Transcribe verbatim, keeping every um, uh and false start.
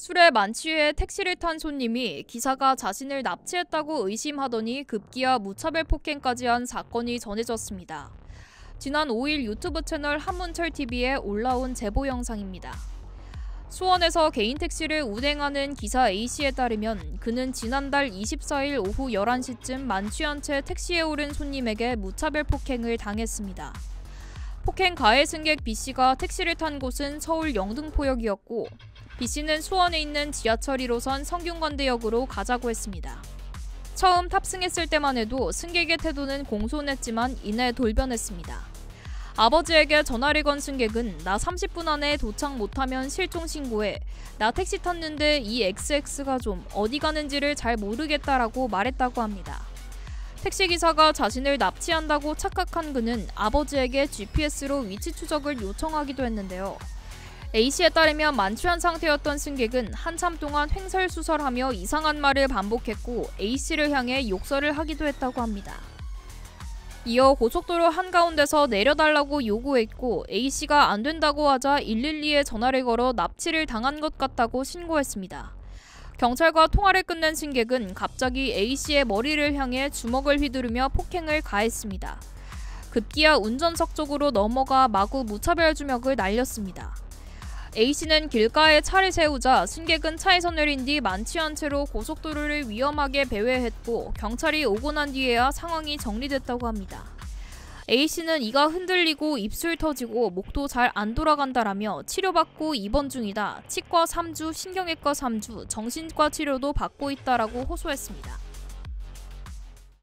술에 만취해 택시를 탄 손님이 기사가 자신을 납치했다고 의심하더니 급기야 무차별 폭행까지 한 사건이 전해졌습니다. 지난 오 일 유튜브 채널 한문철티비에 올라온 제보 영상입니다. 수원에서 개인 택시를 운행하는 기사 A씨에 따르면 그는 지난달 이십사 일 오후 열한 시쯤 만취한 채 택시에 오른 손님에게 무차별 폭행을 당했습니다. 폭행 가해 승객 B씨가 택시를 탄 곳은 서울 영등포역이었고 B씨는 수원에 있는 지하철 일 호선 성균관대역으로 가자고 했습니다. 처음 탑승했을 때만 해도 승객의 태도는 공손했지만 이내 돌변했습니다. 아버지에게 전화를 건 승객은 나 삼십 분 안에 도착 못하면 실종 신고해. 나 택시 탔는데 이 엑스엑스가 좀 어디 가는지를 잘 모르겠다라고 말했다고 합니다. 택시기사가 자신을 납치한다고 착각한 그는 아버지에게 지피에스로 위치 추적을 요청하기도 했는데요. A씨에 따르면 만취한 상태였던 승객은 한참 동안 횡설수설하며 이상한 말을 반복했고 A씨를 향해 욕설을 하기도 했다고 합니다. 이어 고속도로 한가운데서 내려달라고 요구했고 A씨가 안 된다고 하자 일일이에 전화를 걸어 납치를 당한 것 같다고 신고했습니다. 경찰과 통화를 끝낸 승객은 갑자기 A씨의 머리를 향해 주먹을 휘두르며 폭행을 가했습니다. 급기야 운전석 쪽으로 넘어가 마구 무차별 주먹을 날렸습니다. A씨는 길가에 차를 세우자 승객은 차에서 내린 뒤 만취한 채로 고속도로를 위험하게 배회했고 경찰이 오고 난 뒤에야 상황이 정리됐다고 합니다. A씨는 이가 흔들리고 입술 터지고 목도 잘 안 돌아간다라며 치료받고 입원 중이다. 치과 삼 주, 신경외과 삼 주, 정신과 치료도 받고 있다라고 호소했습니다.